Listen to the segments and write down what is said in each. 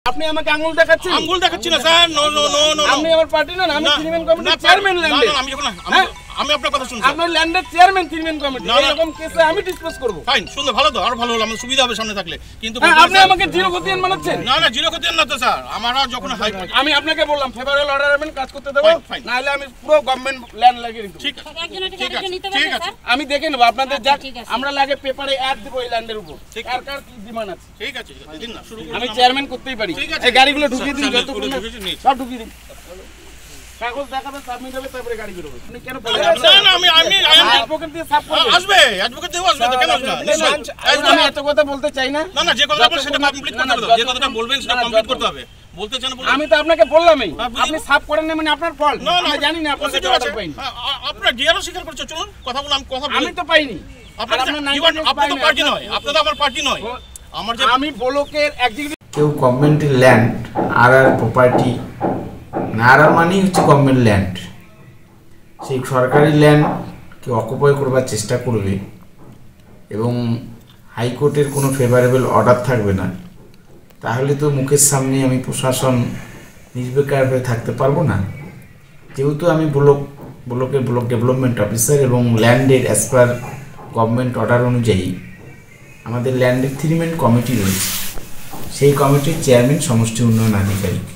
আপনি আমাকে আঙ্গুল দেখাচ্ছেন? আঙ্গুল দেখাচ্ছি না sir. No no no no. আপনি আমার পার্টি না, আমি চেয়ারম্যান কমিটির চেয়ারম্যান ল্যান্ডে। আমি যখন আমি আপনার কথা শুনছি। আপনার ল্যান্ডের চেয়ারম্যান চেয়ারম্যান কমিটি। এরকম কেসে আমি ডিসপোজ করব। ফাইন, সুন্দর, ভালো তো, আরো ভালো হলো, আমাদের সুবিধা হবে সামনে থাকলে। কিন্তু আপনি আমাকে জিরো খতিয়ান বানাচ্ছেন? না না, জিরো খতিয়ান না তো স্যার। আমরা যখন আমি আপনাকে বললাম ফেভারেবল অর্ডার আমি কাজ করতে দেব, না হলে আমি পুরো গভর্নমেন্ট ল্যান্ড লাগিয়ে দেব। ঠিক আছে ঠিক আছে, আমি দেখে নেব আপনাদের যা আমরা লাগে পেপারে অ্যাড দেব এই ল্যান্ডের উপর। আর কার কি ডিমান্ড আছে? ঠিক আছে দিন না, শুরু করুন। আমি চেয়ারম্যান করতেই পারি। এই গাড়িগুলো ঢুকিয়ে দিন, যত সব ঢুকিয়ে দিন। কাগজ দেখাবে, সাবমিট হবে, তারপরে গাড়ি বের হবে। আপনি কেন বলেন? না না, আমি অ্যাডভোকেট দিয়ে সাব করব। আসবে, অ্যাডভোকেট দেব, আসবে তো, কেন আসবে না? আমি এত কথা বলতে চাই না। না না, যে কথা বলবেন সেটা কমপ্লিট করতে হবে। যে কথাটা বলবেন সেটা কমপ্লিট করতে হবে। বলতে চান বলুন। আমি তো আপনাকে বললামই, আপনি সাব করেন না মানে আপনার ফল্ট। আমি জানি না আপনি সেটা অর্ডার পাইনি। আপনারা ডিআরও স্বীকার করছে, চলুন কথা বললাম, কথা বলি। আমি তো পাইনি। আপনারা তো পার্টি নয়, আপনারা আমার পার্টি নয়। আমার যে আমি ব্লকের এক্সিকিউটিভ। কেউ গভর্নমেন্টের ল্যান্ড আর প্রপার্টি আর মানেই হচ্ছে গভর্নমেন্ট ল্যান্ড, সেই সরকারি ল্যান্ড কেউ অকুপাই করবার চেষ্টা করবে এবং হাইকোর্টের কোনো ফেভারেবল অর্ডার থাকবে না, তাহলে তো মুখের সামনে আমি প্রশাসন নির্বিকার হয়ে থাকতে পারবো না। যেহেতু আমি ব্লক ডেভেলপমেন্ট অফিসার এবং ল্যান্ডের অ্যাজ পার গভর্নমেন্ট অর্ডার অনুযায়ী আমাদের ল্যান্ডের 3 ম্যান কমিটি রয়েছে, সেই কমিটির চেয়ারম্যান সমষ্টি উন্নয়ন আধিকারিক।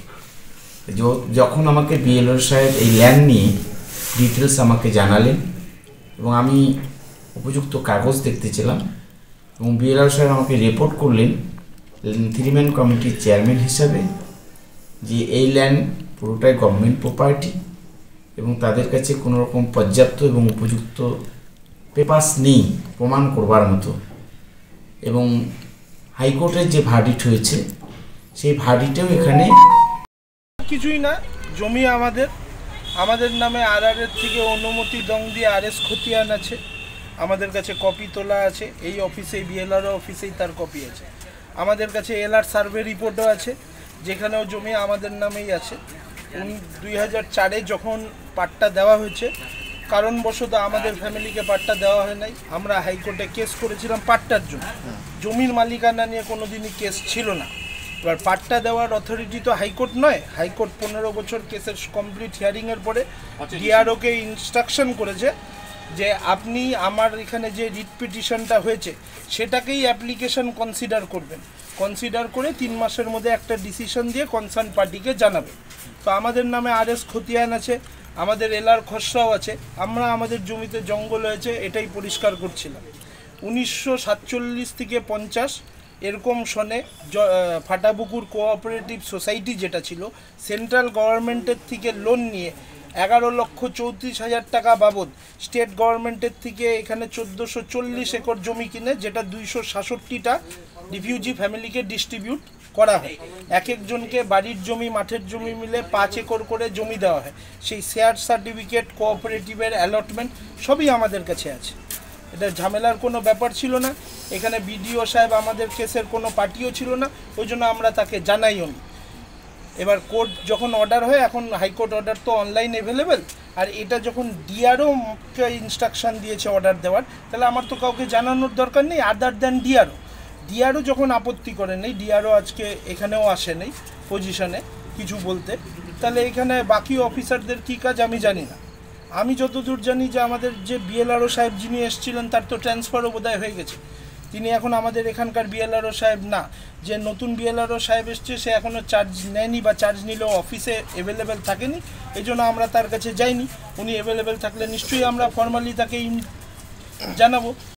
যখন আমাকে বিএলও সাহেব এই ল্যান্ড নিয়ে ডিটেলস আমাকে জানালেন এবং আমি উপযুক্ত কাগজ দেখতেছিলাম এবং বিএলও সাহেব আমাকে রিপোর্ট করলেন 3 ম্যান কমিটির চেয়ারম্যান হিসাবে যে এই ল্যান্ড পুরোটাই গভর্নমেন্ট প্রপার্টি এবং তাদের কাছে কোনো রকম পর্যাপ্ত এবং উপযুক্ত পেপারস নেই প্রমাণ করবার মতো, এবং হাইকোর্টের যে ভার্ডিক্ট হয়েছে সেই ভার্ডিক্টেও এখানে কিছুই না। জমি আমাদের নামে আরআরের থেকে অনুমতি দং দিয়ে আরএস খতিয়ান আছে, আমাদের কাছে কপি তোলা আছে। এই অফিসেই বিএলআরও অফিসেই তার কপি আছে। আমাদের কাছে এলআর সার্ভে রিপোর্টও আছে, যেখানেও জমি আমাদের নামেই আছে। 2004-এ যখন পাট্টা দেওয়া হয়েছে, কারণবশত আমাদের ফ্যামিলিকে পাট্টা দেওয়া হয় নাই। আমরা হাইকোর্টে কেস করেছিলাম পাট্টার জন্য, জমির মালিকানা নিয়ে কোনোদিনই কেস ছিল না। এবার পাট্টা দেওয়ার অথরিটি তো হাইকোর্ট নয়। হাইকোর্ট 15 বছর কেসের কমপ্লিট হিয়ারিংয়ের পরে ডিআরওকে ইনস্ট্রাকশন করেছে যে আপনি আমার এখানে যে রিট পিটিশনটা হয়েছে সেটাকেই অ্যাপ্লিকেশন কনসিডার করবেন, কনসিডার করে 3 মাসের মধ্যে একটা ডিসিশন দিয়ে কনসার্ন পার্টিকে জানাবে। তো আমাদের নামে আরএস খতিয়ান আছে, আমাদের এলআর খসড়াও আছে। আমরা আমাদের জমিতে জঙ্গল হয়েছে এটাই পরিষ্কার করছিলাম। 1947 থেকে 50 এরকম সনে ফাটাপুকুর কোঅপারেটিভ সোসাইটি যেটা ছিল, সেন্ট্রাল গভর্নমেন্টের থেকে লোন নিয়ে 11,34,000 টাকা বাবদ স্টেট গভর্নমেন্টের থেকে এখানে 1440 একর জমি কিনে, যেটা 266টা রিফিউজি ফ্যামিলিকে ডিস্ট্রিবিউট করা হয়। এক একজনকে বাড়ির জমি মাঠের জমি মিলে 5 একর করে জমি দেওয়া হয়। সেই শেয়ার সার্টিফিকেট, কোঅপারেটিভের অ্যালটমেন্ট সবই আমাদের কাছে আছে। এটা ঝামেলার কোনো ব্যাপার ছিল না। এখানে বিডিও সাহেব আমাদের কেসের কোনো পার্টিও ছিল না, ওই জন্য আমরা তাকে জানাইও নি। এবার কোর্ট যখন অর্ডার হয়, এখন হাইকোর্ট অর্ডার তো অনলাইন অ্যাভেলেবেল, আর এটা যখন ডিআরওকে ইনস্ট্রাকশন দিয়েছে অর্ডার দেওয়ার, তাহলে আমার তো কাউকে জানানোর দরকার নেই আদার দ্যান ডিআরও যখন আপত্তি করে নেই, ডিআরও আজকে এখানেও আসে নেই পজিশনে কিছু বলতে, তাহলে এখানে বাকি অফিসারদের কী কাজ আমি জানি না। আমি যতদূর জানি যে আমাদের যে বিএলআরও সাহেব যিনি এসেছিলেন তার তো ট্রান্সফারও বোধহয় হয়ে গেছে, তিনি এখন আমাদের এখানকার বিএলআরও সাহেব না। যে নতুন বিএলআরও সাহেব এসছে সে এখনও চার্জ নেয়নি, বা চার্জ নিলেও অফিসে অ্যাভেলেবেল থাকেনি, এই জন্য আমরা তার কাছে যাইনি। উনি অ্যাভেলেবেল থাকলে নিশ্চয়ই আমরা ফর্মালি তাকে জানাবো।